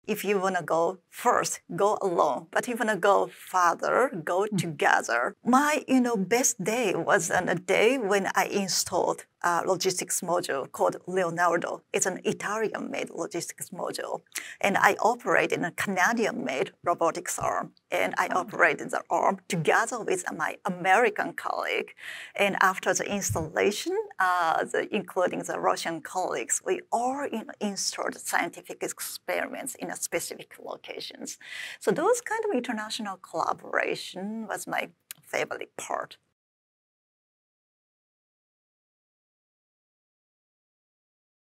if you want to go first, go alone. But if you want to go farther, go together. My, best day was on a day when I installed a logistics module called Leonardo. It's an Italian-made logistics module. And I operated a Canadian-made robotics arm. And I operated the arm together with my American colleague. And after the installation, including the Russian colleagues, we all installed scientific experiments in specific locations. So those kind of international collaboration was my favorite part.